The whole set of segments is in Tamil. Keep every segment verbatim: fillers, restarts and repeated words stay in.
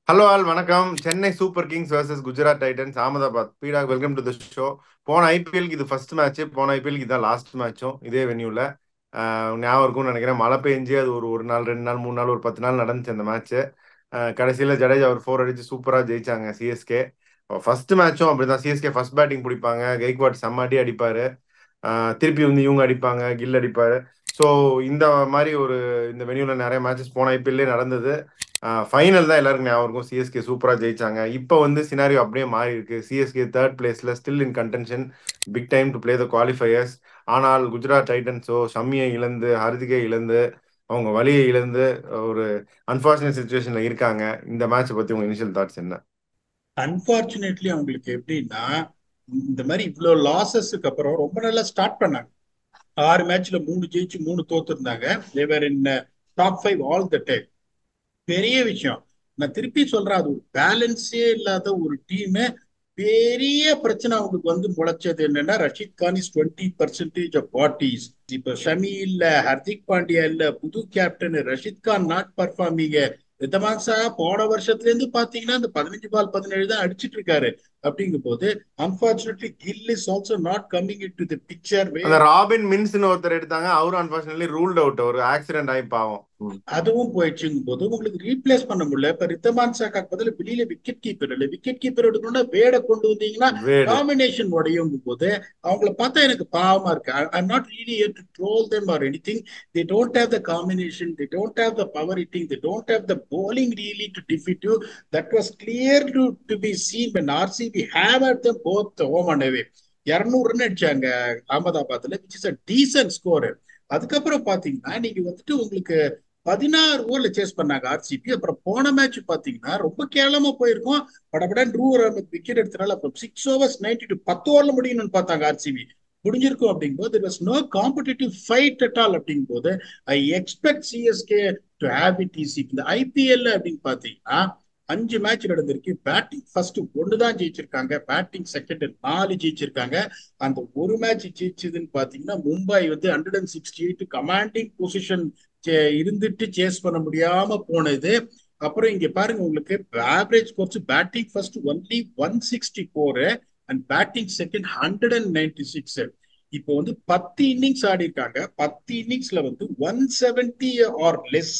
ஹலோ ஆல் வணக்கம். Chennai super kings versus Gujarat titans Ahmedabad. பீடா வெல்கம் டு த ஷோ. போன ஐபிஎல்க்கு இது ஃபர்ஸ்ட் மேட்ச், போன ஐபிஎல்க்கு இதான் லாஸ்ட் மேட்சும் இதே வென்யூல. ஞாபகம் இருக்கும்னு நினைக்கிறேன். மழை பெஞ்சு அது ஒரு ஒரு நாள் ரெண்டு நாள் மூணு நாள் ஒரு பத்து நாள் நடந்துச்சு அந்த மேட்ச். கடைசியில் ஜடேஜா ஒரு ஃபோர் அடிச்சு சூப்பராக ஜெயிச்சாங்க சிஎஸ்கே. ஃபர்ஸ்ட் மேட்சும் அப்படிதான். சிஎஸ்கே ஃபர்ஸ்ட் பேட்டிங் பிடிப்பாங்க, கெய்க்வாட் செம்ம அடி அடிப்பாரு. ஆஹ் திருப்பி வந்து இவங்க அடிப்பாங்க, கில் அடிப்பாரு. ஸோ இந்த மாதிரி ஒரு இந்த வென்யூல நிறைய மேட்சஸ் போன ஐபிஎல்லே நடந்தது. ஃபைனல் தான் எல்லாருக்கும் ஞாபகம் இருக்கும். சிஎஸ்கே சூப்பராக ஜெயிச்சாங்க. இப்போ வந்து சினாரியோ அப்படியே மாறி இருக்கு. சிஎஸ்கே தேர்ட் பிளேஸ்ல still in contention, big time to play the qualifiers. ஆனால் குஜராத் டைட்டன்ஸோ ஷம்மியை இழந்து, ஹர்திகை இழந்து, அவங்க வழியை இழந்து ஒரு அன்பார்ச்சுனேட் சுச்சுவேஷன்ல இருக்காங்க. இந்த மேட்சை பத்தி உங்க இனிஷியல் தாட்ஸ் என்ன? அன்பார்ச்சுனேட்லி அவங்களுக்கு எப்படின்னா, இந்த மாதிரி இவ்வளவு லாசஸ்க்கு அப்புறம் ரொம்ப நல்லா ஸ்டார்ட் பண்ணாங்க. ஆறு மேட்ச்ல மூணு ஜெயிச்சு மூணு தோத்து இருந்தாங்க. They were in top five all the time. பெரிய விஷயம். நான் திருப்பி சொல்றேன், அது ஒரு பேலன்ஸே இல்லாத ஒரு டீம். பெரிய பிரச்சனை அவங்களுக்கு வந்து முளைச்சது என்னன்னா, Rashid Khan is twenty percentage of what is. இப்ப ஷமி இல்ல, ஹர்திக் பாண்டியா இல்ல, புது captain Rashid Khan not performing. Wriddhiman Saha போன வருஷத்துல இருந்து பாத்தீங்கன்னா இந்த பதினஞ்சு பால் பதினேழு தான் அடிச்சிட்டு இருக்காரு. அப்படிங்கும் போது unfortunately Gill is also not coming into the picture. அந்த ராபின் மின்ஸ்னு ஒருத்தர் எடுத்தாங்க, அவரும் அன்பார்ச்சுனேட்லி ரூல்ட் அவுட், ஒரு ஆக்சிடென்ட் ஆகி பாவம். ம். அதுவும் போயிடுச்சுங்கும் போது உங்களுக்கு ரீப்ளேஸ் பண்ண முடியல. இப்ப ரித்தமான் சாக்காக்கு பதில் வெளியில விக்கெட் கீப்பர் இல்லை. விக்கெட் கீப்பர் எடுக்கணும்னா வேட கொண்டு வந்தீங்கன்னா வேடு. காம்பினேஷன் உடையுங்கும் போது அவங்கள பார்த்தா எனக்கு பாவமா இருக்கு. I'm not really here to troll them or anything. They don't have the combination, they don't have the power hitting, they don't have the bowling really to defeat you. That was clear to, to be seen when R C B hammered them both home and away. இருநூறு ரன் அடிச்சாங்க அகமதாபாத்ல, which is a decent score. அதுக்கப்புறம் பாத்தீங்கன்னா நீங்க வந்துட்டு உங்களுக்கு பதினாறு ஓவர்ல சேஸ் பண்ணாங்க ஆர்சிபி. அப்புறம் போன மேட்ச் பாத்தீங்கன்னா ரொம்ப கேவலமா போயிருக்கும். படபடன் ட்ரூ அஹ்மத் விக்கெட் எடுத்தனால அப்புறம் சிக்ஸ் ஓவர்ஸ் நைன்டி டூ பத்து ஓவர்ல முடியணும்னு பார்த்தாங்க ஆர்சிபி. முடிஞ்சிருக்கும் அப்படிங்கும்போது it was no competitive fight at all. அப்படிங்கும்போது I expect CSK to have it easy. இந்த ஐபிஎல் அப்படின்னு பாத்தீங்கன்னா அஞ்சு மேட்ச் நடந்திருக்கு. பேட்டிங் ஃபர்ஸ்ட் ஒண்ணுதான் ஜெயிச்சிருக்காங்க, பேட்டிங் செகண்ட் நாலு ஜெயிச்சிருக்காங்க. அந்த ஒரு மேட்ச் ஜெயிச்சதுன்னு பாத்தீங்கன்னா மும்பை வந்து hundred and sixty eight commanding position இருந்துட்டு சேஸ் பண்ண முடியாம போனது. அப்புறம் இங்க பாருங்க, உங்களுக்கு average scores batting first only one sixty four and batting second hundred and ninety six. இப்போ வந்து பத்து இன்னிங்ஸ் ஆடி இருக்காங்க. பத்து இன்னிங்ஸ்ல வந்து one seventy or less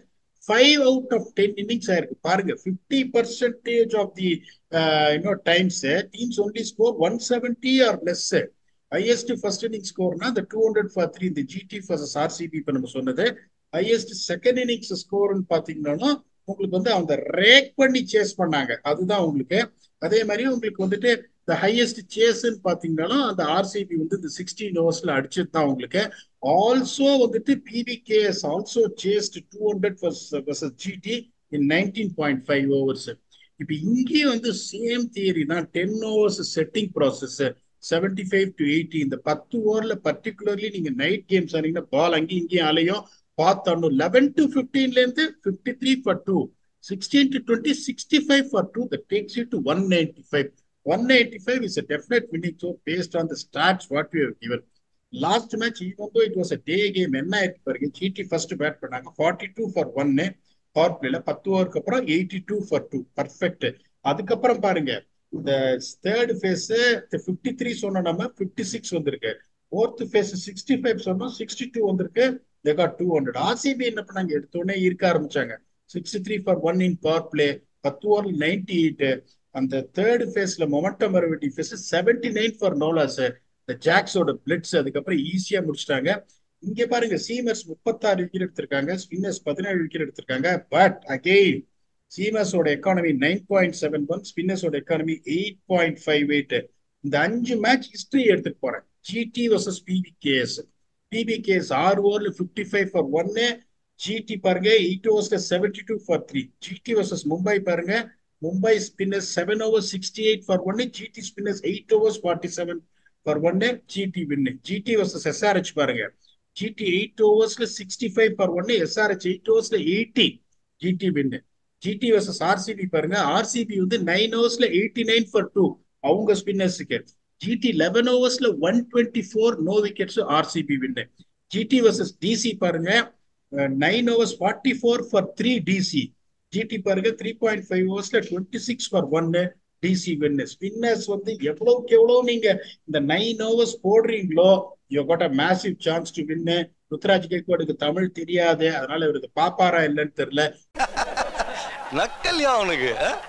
five out of ten innings ஆயிருக்கு. பாருங்க, fifty percentage of the you know times teams only score one seventy or less. Highest first inning ஸ்கோர்னா இந்த டூ ஹண்ட்ரட் ஃபார் த்ரீ இந்த ஜிடி வர்சஸ் ஆர்சிபி இப்ப நம்ம சொன்னது. ஹையஸ்ட் செகண்ட் இன்னிங்ஸ் ஸ்கோர்னு பாத்தீங்கன்னா உங்களுக்கு வந்து அவங்க ரேக் பண்ணி சேஸ் பண்ணாங்க, அதுதான் உங்களுக்கு. அதே மாதிரி உங்களுக்கு வந்துட்டு இந்த ஹையஸ்ட் சேஸ்ன்னு பாத்தீங்கன்னா அந்த ஆர்சிபி வந்து இந்த சிக்ஸ்டீன் ஓவர்ஸ்ல அடிச்சது தான் உங்களுக்கு. ஆல்சோ வந்துட்டு PBKS also chased two hundred versus GT in nineteen point five overs. இப்ப இங்கேயும் வந்து சேம் தியரி தான். Ten overs setting process, seventy five to eighty. இந்த பத்து ஓவர்ல பர்டிகுலர்லி நீங்க நைட் கேம்ஸ் ஆனீங்கன்னா பால் அங்கேயும் இங்கேயும் அலையும் பார்த்தோம். லெவன் டு பிப்டீன்ல இருந்து fifty three for two, sixteen to twenty sixty five for two, that takes you to one ninety-five. one ninety-five is a definite winning score based on the stats what we have given. Last match even though it was a day game, என்ன ஆயிருக்கு பாருங்க. ஜிடி ஃபர்ஸ்ட் பேட் பண்ணாங்க ஃபார்ட்டி டூ ஃபார் ஒன்னு பவர் பிளேல. பத்து ஓவருக்கு அப்புறம் eighty two for two perfect. அதுக்கப்புறம் பாருங்க இந்த தேர்ட் ஃபேஸ் பிப்டி த்ரீ சொன்னோம், நம்ம பிப்டி சிக்ஸ் வந்திருக்கு. ஃபோர்த் ஃபேஸ் சிக்ஸ்டி ஃபைவ் சொன்னோம், சிக்ஸ்டி டூ வந்திருக்கு. they got two hundred. RCB என்ன பண்ணாங்க, எடுத்தோடனே இருக்க ஆரம்பிச்சாங்க. Sixty three for one in power play, பத்து ஓவர் நைன்டி எயிட். அந்த தேர்ட் ஃபேஸ்ல மொமெண்டம் வரவேண்டிய phase seventy nine for no loss. இந்த ஜாக்ஸோட பிளிட்ஸ் அதுக்கப்புறம் ஈஸியா முடிச்சிட்டாங்க. இங்க பாருங்க, சீமர்ஸ் முப்பத்தாறு விக்கெட் எடுத்திருக்காங்க, ஸ்பின்னர்ஸ் பதினேழு விக்கெட் எடுத்திருக்காங்க. But again சீமர்ஸோட economy nine point seven one, ஸ்பின்னர்ஸோட economy eight point five eight. இந்த அஞ்சு மேட்ச் ஹிஸ்டரி எடுத்துட்டு போறேன். GT versus PBKS. பிபிகேஎஸ் ஆறு ஓவர்ல பிப்டி ஃபைவ் ஃபார் ஒன்னு, ஜிடி பாருங்க எயிட் ஓவர்ஸ்ல seventy two for three. GT versus Mumbai பாருங்க, Mumbai spinners seven overs sixty eight for ஒன்னு, GT spinners eight overs forty seven for ஒன்னு, GT win. GT versus SRH பாருங்க, ஜிடி எயிட் ஓவர்ஸ்ல சிக்ஸ்டி ஃபைவ் ஃபார் ஒன்னு, எஸ்ஆர்ஹெச் எயிட் ஓவர்ஸ்ல eighty, GT win. GT versus RCB பாருங்க, ஆர்சிபி வந்து நைன் ஓவர்ஸ்ல எயிட்டி நைன் ஃபார் டூ அவங்க ஸ்பின்னர்ஸுக்கு. ஜிடி லெவன் ஓவர்ஸ்ல one twenty four no wickets, RCB win. GT versus DC பாருங்க, nine overs forty four for three DC, GT பாருங்க த்ரீ பாயிண்ட் ஃபைவ் ஓவர்ஸ்ல டுவெண்ட்டி சிக்ஸ் ஃபார் ஒன்னு டிசி வின்னர்ஸ். வின்னர்ஸ் வந்து எவ்வளவுக்கு எவ்வளவு நீங்க இந்த நைன் ஓவர்ஸ் போடுறீங்களோ you got a massive chance to win. Ruturaj கேக்வாடுக்கு தமிழ் தெரியாது, அதனால இவருக்கு பாப்பாரா இல்லைன்னு தெரியல. நக்கல்யா அவனுக்கு.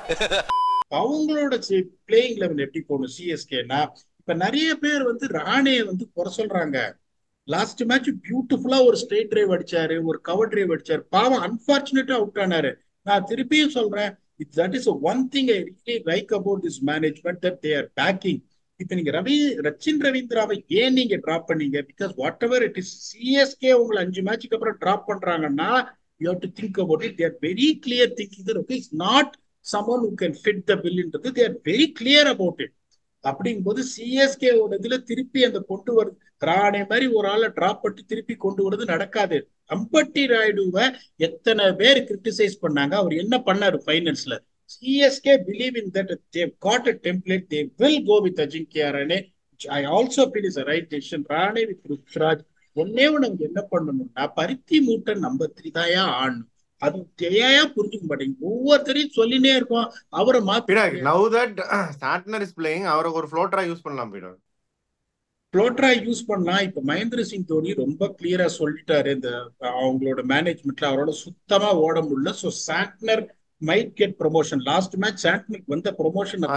அவங்களோட பிளேயிங் லெவல் எப்படி போகணும் சிஎஸ்கேனா, இப்ப நிறைய பேர் வந்து ராணே வந்து குறை சொல்றாங்க. லாஸ்ட் மேட்ச் பியூட்டிஃபுல்லா ஒரு ஸ்ட்ரெயிட் டிரைவ் அடிச்சாரு, ஒரு கவர் டிரைவ் அடிச்சாரு, பாவம் அன்பார்ச்சுனேட்டா அவுட் ஆனாரு. நான் திருப்பியும் சொல்றேன், that is one thing I really like about this management, that they are backing. இப்ப நீங்க ரவி ரச்சின் ரவீந்திராவை ஏன் நீங்க டிராப் பண்ணீங்க? Because whatever it is, CSK உங்களை அஞ்சு மேட்சுக்கு அப்புறம் டிராப் பண்றாங்கன்னா you have to think about it. They are very clear thinking that okay, it's not someone who can fit the bill into. They are very clear about it. அப்படிங்கும்போது சிஎஸ்கே இதுல திருப்பி அந்த கொண்டு வருது ராணே மாதிரி ஒரு ஆளை டிராப் பண்ணி திருப்பி கொண்டு வருது நடக்காது. அம்பட்டி ராயுடுவை எத்தனை பேர் கிரிட்டிசைஸ் பண்ணாங்க, அவர் என்ன பண்ணாரு ஃபைனல்ஸ்ல? CSK believe in that they've got a template, they will go with Ajinkya Rahane. I also feel is a right decision. Rahane with Ruturaj ஒன்னே ஒண்ணு என்ன பண்ணணும்னா பருத்தி மூட்டை நம்பர் த்ரீ தாயா ஆடணும். அது தேயா புரிஞ்சுக்க மாட்டேங்குது, ஒவ்வொருத்தரையும் சொல்லினே இருக்கோம் அவரை மாத்தி. நவ தட் சாட்னர் இஸ் பிளேயிங், அவரை ஒரு ஃப்ளோட்டரா யூஸ் பண்ணலாம். பீடர் ஃப்ளோட்டரா யூஸ் பண்ணலாம். இப்ப மகேந்திர சிங் தோனி ரொம்ப கிளியரா சொல்லிட்டாரு இந்த அவங்களோட மேனேஜ்மெண்ட்ல அவரோட சுத்தமா ஓட முடியல. So Santner might get promotion. Last match சாட்னருக்கு வந்த ப்ரொமோஷன்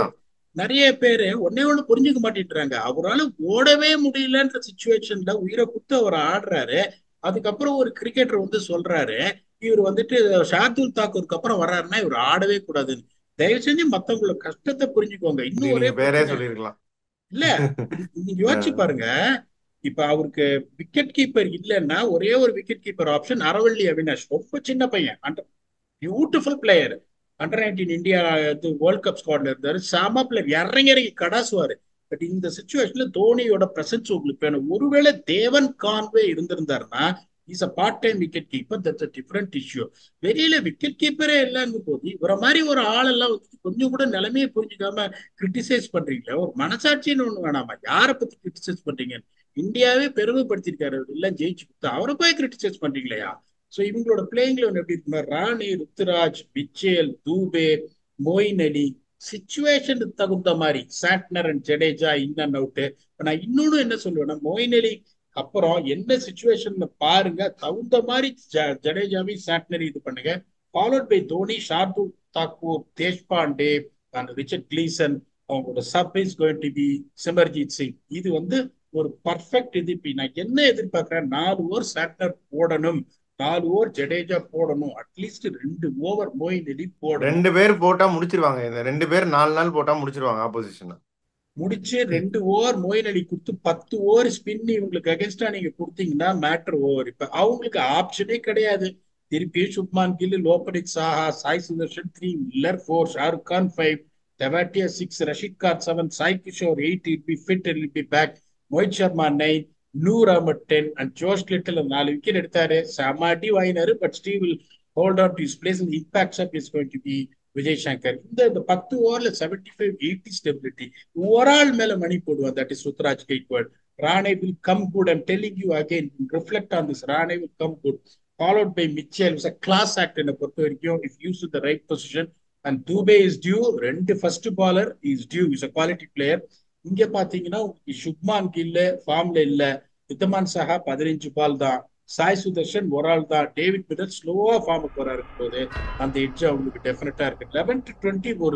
நிறைய பேரு ஒன்னே ஒண்ணு புரிஞ்சுக்க மாட்டேன்றாங்க. அவரால் ஓடவே முடியலன்ற சிச்சுவேஷன்ல உயிரை குத்து அவர் ஆடுறாரு. அதுக்கப்புறம் ஒரு கிரிக்கெட்டர் வந்து சொல்றாரு இவர் வந்துட்டு ஷார்துல் தாக்கூருக்கு அப்புறம் வர்றாருன்னா இவர் ஆடவே கூடாதுன்னு. தயவு செஞ்சு மத்தவங்களோட கஷ்டத்தை புரிஞ்சுக்கோங்க. இன்னும் ஒரே பேரே சொல்லிருக்கலாம் இல்ல, நீங்க யோசிச்சு பாருங்க. இப்ப அவருக்கு விக்கெட் கீப்பர் இல்லைன்னா ஒரே ஒரு wicket keeper option Aravelly Avanish. ரொம்ப சின்ன பையன், அந்த beautiful player, under nineteen India world cup ஸ்குவாட்ல இருந்தாரு. சாமா பிளேயர், இறங்கி இறங்கி கடாசுவாரு. பட் இந்த சிச்சுவேஷன்ல தோனியோட பிரசன்ஸ் உங்களுக்கு வேணும். ஒருவேளை தேவன் கான்வே இருந்திருந்தாருன்னா is a part time wicket keeper, that's a different issue. வெளியில விக்கெட் கீப்பரே இல்லைன்னு போது இவர மாதிரி ஒரு ஆளெல்லாம் வந்து கொஞ்சம் கூட நிலைமையை புரிஞ்சுக்காம கிரிட்டிசைஸ் பண்றீங்களா? ஒரு மனசாட்சின்னு ஒண்ணு வேணாமா? யாரை பத்தி கிரிட்டிசைஸ் பண்றீங்க? இந்தியாவே பெருமைப்படுத்திருக்காரு எல்லாம் ஜெயிச்சு கொடுத்தா, அவரை போய் கிரிட்டிசைஸ் பண்றீங்களா? சோ இவங்களோட பிளேயிங் லெவல் எப்படி இருக்குன்னா ராணே, ருத்துராஜ், மிச்சேல், தூபே, மொயின் அலி, சிச்சுவேஷன் தகுந்த மாதிரி Santner and Jadeja in and out. நான் இன்னொன்னு என்ன சொல்லுவேன்னா மொயின் அலி அப்புறம் என்ன சிச்சுவேஷன்ல பாருங்க தகுந்த மாதிரி ஜடேஜாவையும் சாட்னரையும் இது பண்ணுங்க. Followed by Dhoni, Shardul Thakur, Deshpande and Richard Gleeson. அவங்களோட sub is going to be Simarjeet Singh. இது வந்து ஒரு பர்ஃபெக்ட் இது. நான் என்ன எதிர்பார்க்கிறேன், நாலு ஓவர் சாட்னர் போடணும், நாலு ஓவர் ஜடேஜா போடணும், அட்லீஸ்ட் ரெண்டு ஓவர் மொயின் அலி போடணும். ரெண்டு பேர் போட்டா முடிச்சிருவாங்க. இந்த ரெண்டு பேர் நாலு நாள் போட்டா முடிச்சிருவாங்க ஆப்போசிஷன். முடிச்சு ரெண்டு ஓவர் மொயின் அலி கொடுத்து பத்து ஓவர் ஸ்பின் இவங்களுக்கு அகேன்ஸ்டா நீங்க கொடுத்தீங்கன்னா மேட்டர் ஓவர். இப்ப அவங்களுக்கு ஆப்ஷனே கிடையாது. திருப்பி சுப்மான் கில், லோபனிக் Saha, Sai Sudharsan three, Miller four, Shahrukh Khan five, Tewatia six, Rashid Khan seven, Sai Kishore eight, will be fit will be back, Mohit Sharma nine, Noor Ahmad ten and Josh Little நாலு விக்கெட் எடுத்தாரு. செம அடி வாங்கினாரு. But Steve will hold on to his place. Impact of is going to be Vijay Shankar. இந்த இந்த பத்து ஓவர்ல செவன்டி ஃபைவ் எயிட்டி ஸ்டெபிலிட்டி ஒரு ஆள் மேல மணி போடுவான். That is Ruturaj Gaikwad. Rahane will come good. I'm telling you again, reflect on this. Rahane will come good. Followed by Mitchell. It's a class act என்ன பொறுத்த வரைக்கும், if use the right position. And Dube is due. ரெண்டு first bowler is due, is a quality player. இங்க பாத்தீங்கன்னா சுப்மான் கில் ஃபார்ம்ல இல்ல, ரித்தமான் சாஹா பதினஞ்சு பால் தான், சாய் சுதர்ஷன் ஒரு ஆள் தான், டேவிட் மில்லர் ஸ்லோவா ஃபார்முக்கு வர இருக்கும் போது அந்த எட்ஜ் அவங்களுக்கு டெஃபினட்டா இருக்கு. லெவன் டு டுவெண்ட்டி ஒரு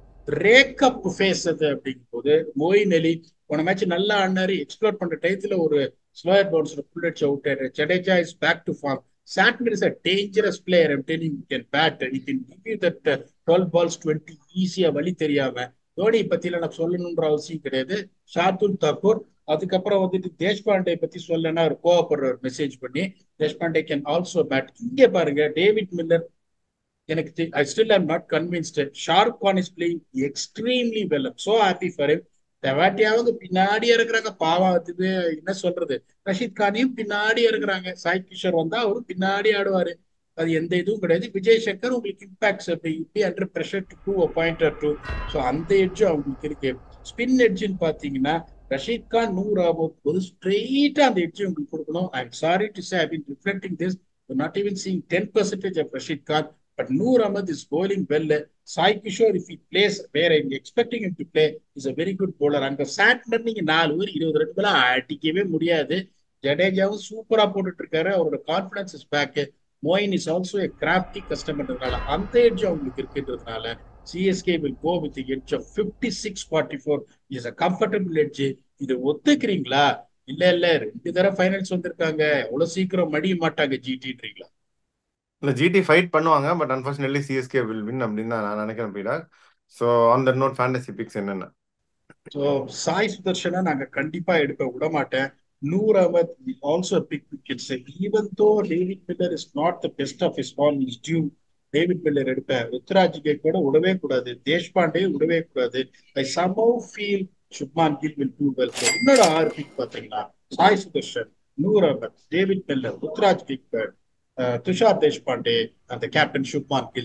ரேக்கப் ஃபேஸ் அது அப்படிங்கும் போது மொயின் அலி போன மேட்ச் நல்லா ஆடினாரு. எக்ஸ்ப்ளோர் பண்ற டயத்துல ஒரு ஸ்லோயர் பவுன்ஸ்ல புல் அடிச்சு அவுட் ஆயிரு. Jadeja is back to form. Santner is a dangerous player. I'm telling you can bat, you can give you that twelve balls twenty ஈஸியா வழி தெரியாம. தோனி பத்தியில நான் சொல்லணும்ன்ற அவசியம் கிடையாது. ஷார்துல் தாக்கூர், அதுக்கப்புறம் வந்துட்டு தேஷ்பாண்டே பத்தி சொல்லனா ஒரு கோவப்படுற மெசேஜ் பண்ணி தேஷ்பாண்டே கேன் ஆல்சோ பேட். இங்க பாருங்க டேவிட் மில்லர் எனக்கு I still I'm not convinced. Shahrukh Khan is playing extremely well. I'm so happy for him. தெவாட்டியாவது பின்னாடி இருக்கிறாங்க பாவம். அதுவே என்ன சொல்றது, ரஷித் கானையும் பின்னாடி இருக்கிறாங்க. சாய் கிஷோர் வந்தா அவரும் பின்னாடி ஆடுவாரு. அது எந்த இதுவும் கிடையாது. விஜய் சங்கர் உங்களுக்கு இம்பாக்ட்ஸ் அப்படி under pressure to two point or two. So அந்த எட்ஜும் அவங்களுக்கு இருக்கு. ஸ்பின் எட்ஜுன்னு பாத்தீங்கன்னா ரஷீத் கான், நூர் அஹமத் போது ஸ்ட்ரெயிட்டா அந்த எட்ஜ் உங்களுக்கு கொடுக்கணும். I am sorry to say I been reflecting this, not even seeing ten percentage of Rashid Khan. But Noor Ahmed is bowling well. Sai Kishore, if he plays where I'm expecting him to play, is a very good bowler. அங்க சாட்னர் நீங்க நாலு ஓவர் இருபது ரன் மேல அடிக்கவே முடியாது. ஜடேஜாவும் சூப்பரா போட்டுட்டு இருக்காரு. அவரோட confidence is back. Moeen is also a crafty கஸ்டமர்ன்றதுனால அந்த எட்ஜ் அவங்களுக்கு இருக்குன்றதுனால CSK will go with the edge of fifty-six forty-four. is a comfortable edge. இது ஒத்துக்கிறீங்களா? இல்ல இல்ல ரெண்டு தடவை ஃபைனல்ஸ் வந்திருக்காங்க, அவ்வளவு சீக்கிரம் மடிய மாட்டாங்க ஜிடின்றீங்களா? இல்ல ஜிடி ஃபைட் பண்ணுவாங்க, but unfortunately CSK will win அப்படின்னு தான் நான் நினைக்கிறேன் பீடா. So on that note fantasy picks என்னென்ன? ஸோ சாய் சுதர்ஷனை நாங்க கண்டிப்பா எடுக்க விட மாட்டேன். Noor Ahmed will also pick wickets. Even though David Miller is not the best of his form, is due. David Miller எடுப்பேன். ருத்ராஜ் கூட விடவே கூடாது, தேஷ்பாண்டே விடவே கூடாது. I somehow feel Shubman Gill will do well. So என்னோட ஆறு பிக் பாத்தீங்கன்னா Sai Sudharsan, Noor Ahmed, David Miller, Ruturaj Gaikwad, Tushar Deshpande, அந்த கேப்டன் Shubman Gill.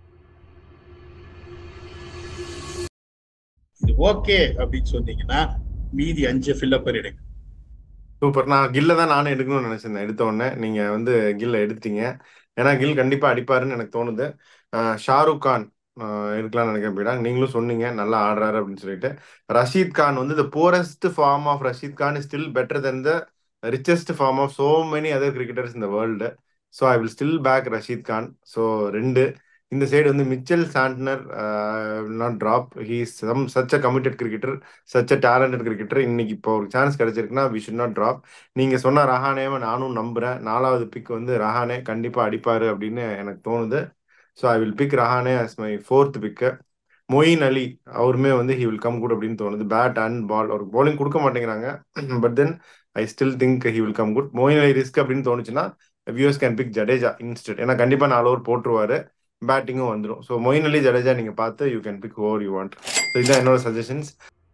இது ஓகே அப்படின்னு சொன்னீங்கன்னா மீதி அஞ்சு ஃபில்லப் பண்ணிடுங்க. சூப்பர். நான் கில்ல தான் நானும் எடுக்கணும்னு நினைச்சிருந்தேன். எடுத்த உடனே நீங்க வந்து கில்ல எடுத்தீங்க. ஏன்னா கில் கண்டிப்பா அடிப்பாருன்னு எனக்கு தோணுது. ஷாருக் கான் எடுக்கலாம்னு நினைக்கிறேன் பீடா. நீங்களும் சொன்னீங்க நல்லா ஆடுறாரு அப்படின்னு சொல்லிட்டு. ரஷீத் கான் வந்து the poorest form of Rashid Khan is still better then the richest form of so many other cricketers இந்த world. So I will still back Rashid Khan. So ரெண்டு. இந்த சைடு வந்து Mitchell Santner will not drop. He is some such a committed cricketer, such a talented cricketer. இன்னைக்கு இப்போ ஒரு சான்ஸ் கிடைச்சிருக்குன்னா வி ஷுட் நாட் ட்ராப். நீங்க சொன்ன ரஹானேவை நானும் நம்புறேன். நாலாவது பிக் வந்து ரஹானே கண்டிப்பா அடிப்பாரு அப்படின்னு எனக்கு தோணுது. So I will pick Rahane as my fourth pick. Moeen அலி அவருமே வந்து ஹி வில் கம் குட் அப்படின்னு தோணுது. பேட் அண்ட் பால் அவருக்கு பவுலிங் கொடுக்க மாட்டேங்கிறாங்க, but then I still think he will come good. Moeen Ali risk அப்படின்னு தோணுச்சுன்னா views can pick Jadeja instead. ஏன்னா கண்டிப்பா நாலு ஓவர் போட்டுருவாரு, பேட்டிங்கும் வந்துடும். ஸோ மொயின் அலி ஜடேஜா நீங்க பார்த்து you can pick over you want. So இதுதான் என்னோட சஜஷன்ஸ்.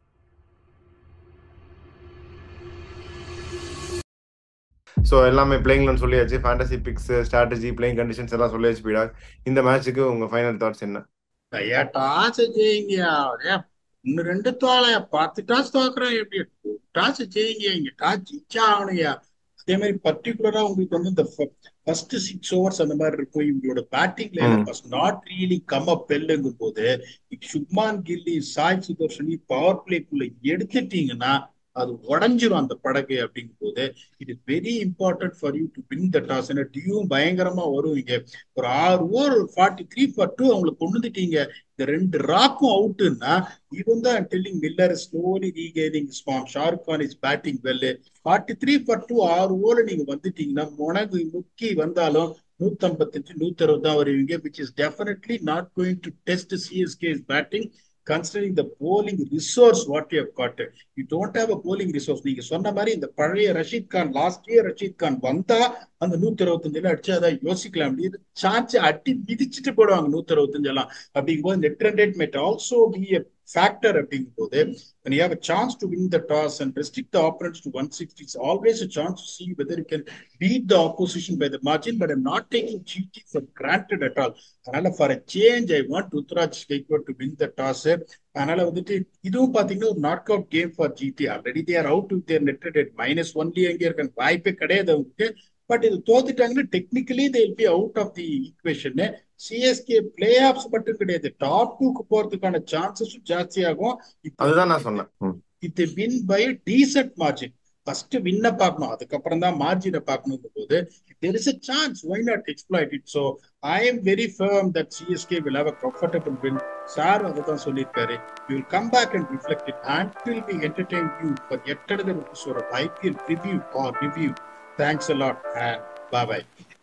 ஸோ எல்லாமே பிளேயிங்லன்னு சொல்லியாச்சு. Fantasy picks, strategy, playing conditions எல்லாம் சொல்லியாச்சு பீடா. இந்த மேட்சுக்கு உங்க ஃபைனல் தாட்ஸ் என்ன? ஐயா டாஸ் ஜெயிங்கயா, ஒன்னு ரெண்டு தோலையா, பத்து டாஸ் தோக்குறோம். எப்படி டாஸ் ஜெயிங்க, இங்க டாஸ் ஜெயிச்சா ஆகணுயா. அதே மாதிரி பர்டிகுலரா உங்களுக்கு வந்து இந்த ஃபர்ஸ்ட் சிக்ஸ் ஓவர்ஸ் அந்த மாதிரி இருக்கும். இவங்களோட batting line first not really come up வெல்லுங்கும் போது சுப்மான் கில்லி, சாய் சுதர்ஷனி பவர் பிளேக்குள்ள எடுத்துட்டீங்கன்னா அது உடஞ்சிரும் அந்த படகு. அப்படிங்கும் போது it is very important for you to win the toss. ஏன்னா டியூவும் பயங்கரமா வருவீங்க. ஒரு ஆறு over forty three for two அவங்களுக்கு கொண்டுட்டீங்க. இந்த ரெண்டு ராக்கும் அவுட்டுன்னா இவன் தான் telling Miller slowly regaining his form. Shahrukh Khan is batting well. Forty three for two ஆறு ஓவர் நீங்க வந்துட்டீங்கன்னா முனகு முக்கி வந்தாலும் நூத்தி ஐம்பத்தஞ்சு நூத்தி அறுபது தான் வருவீங்க, which is definitely not going to test CSK's batting. Considering the bowling resource what you have got, you don't have a bowling resource. நீங்க சொன்ன மாதிரி இந்த பழைய ரஷீத் கான், லாஸ்ட் இயர் ரஷீத் கான் வந்தா அந்த நூத்தி அறுபத்தஞ்சுல அடிச்சு அதை யோசிக்கலாம். அப்படின்னு சான்ஸ் அடி மிதிச்சுட்டு போடுவாங்க நூத்தி அறுபத்தஞ்சு எல்லாம். அப்படிங்கும்போது net run rate might also be a factor. அப்படிங்கும் போது when you have a chance to win the toss and restrict the opponents to one sixty, it's always a chance to see whether you can beat the opposition by the margin. But I'm not taking G T for granted at all. அதனால for a change I want Ruturaj Gaikwad to win the toss. அதனால வந்துட்டு இதுவும் பாத்தீங்கன்னா ஒரு knock out game for GT. Already they are out with their net rate minus only. எங்க இருக்காங்க, வாய்ப்பே கிடையாது அவங்களுக்கு. பட் இது தோத்துட்டாங்கன்னா technically they will be out of the equation. CSK playoffs மட்டும் கிடையாது, டாப் டூக்கு போறதுக்கான சான்சஸும் ஜாஸ்தி ஆகும். அதுதான் நான் சொன்னேன். இது win by decent margin. First வின்ன பார்க்கணும், அதுக்கப்புறம் தான் மார்ஜினை பார்க்கணும் போது there is a chance, why not exploit it? So I am very firm that C S K will have a comfortable win. Sir அதான் சொல்லியிருக்காரு, we will come back and reflect it until we entertain you for yet another episode of I P L preview or review. Thanks a lot and bye bye.